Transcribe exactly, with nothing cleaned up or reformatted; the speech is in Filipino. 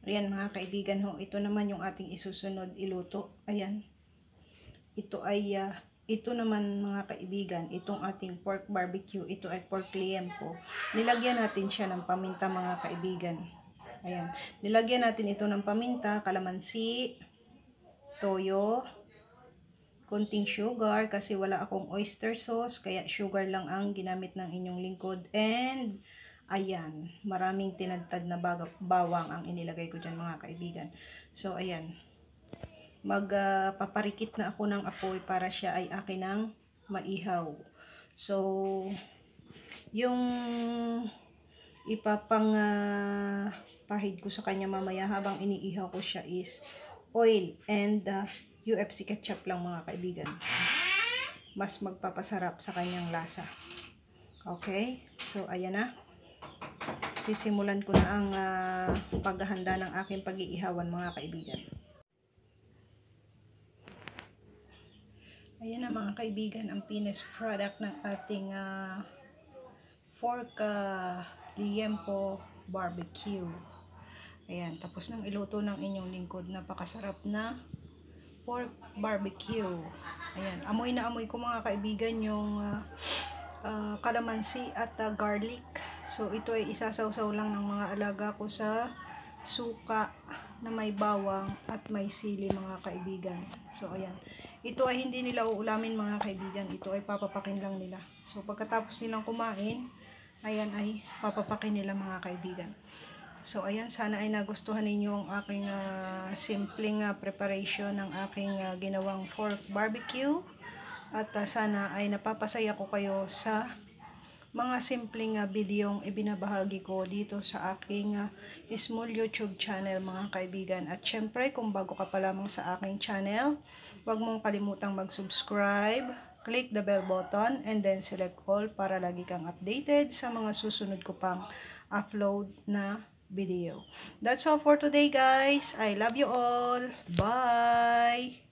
Ayan mga kaibigan ho, ito naman yung ating isusunod iluto. Ayan. Ito ay, uh, ito naman mga kaibigan, itong ating pork barbecue, ito ay pork liempo. Nilagyan natin siya ng paminta mga kaibigan. Ayan. Nilagyan natin ito ng paminta, kalamansi, toyo, konting sugar kasi wala akong oyster sauce, kaya sugar lang ang ginamit ng inyong lingkod. And ayan, maraming tinadtad na bawang ang inilagay ko dyan mga kaibigan. So ayan, magpaparikit uh, na ako ng apoy para siya ay akin ng maihaw. So yung ipapang uh, pahid ko sa kanya mamaya habang iniihaw ko siya is oil and uh, U F C ketchup lang mga kaibigan. Mas magpapasarap sa kanyang lasa. Okay, so ayan na. Sisimulan ko na ang uh, paghahanda ng aking pag-iihawan mga kaibigan. Ayan na mga kaibigan, ang finished product ng ating uh, pork uh, liempo barbecue. Ayan, tapos nang iluto ng inyong lingkod, napakasarap na pork barbecue. Ayan, amoy na amoy ko mga kaibigan yung uh, uh, kalamansi at uh, garlic. So ito ay isasawsaw lang ng mga alaga ko sa suka na may bawang at may sili mga kaibigan. So ayan, ito ay hindi nila uulamin mga kaibigan, ito ay papapakin lang nila. So pagkatapos nilang kumain, ayan ay papapakin nila mga kaibigan. So ayan, sana ay nagustuhan ninyo ang aking uh, simpleng uh, preparation ng aking uh, ginawang pork barbecue. At uh, sana ay napapasaya ko kayo sa mga simpleng uh, videong ibinabahagi ko dito sa aking uh, small YouTube channel mga kaibigan. At syempre, kung bago ka pa lamang sa aking channel, huwag mong kalimutang mag-subscribe, click the bell button, and then select all para lagi kang updated sa mga susunod ko pang upload na video. That's all for today guys. I love you all. Bye!